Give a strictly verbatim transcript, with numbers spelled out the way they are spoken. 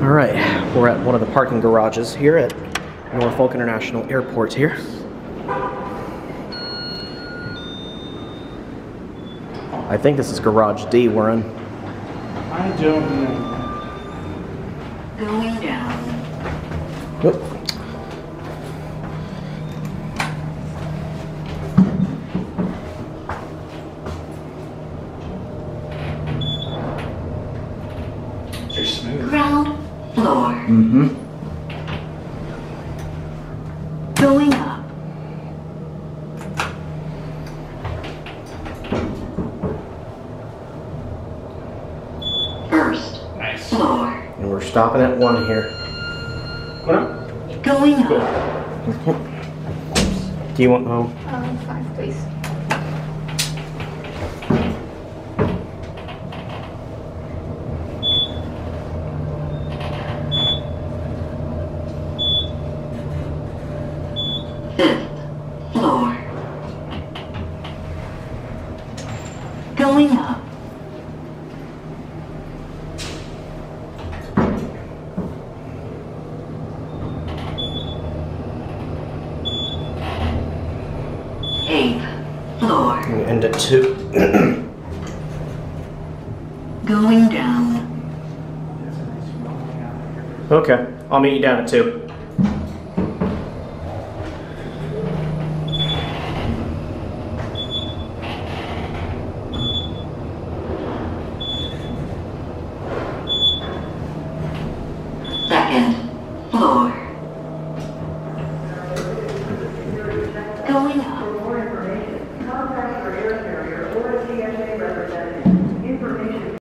Alright, we're at one of the parking garages here at Norfolk International Airport here. I think this is garage D we're in. I don't know. Going down. Whoop. They're smooth. Ground floor. Mm-hmm. Going up. First Nice. floor. And we're stopping at one here. What up? Going Cool. up. Do you want home? Um, five, please. Fifth floor. Going up. Eighth floor. We end at two. Going down. Okay, I'll meet you down at two. Second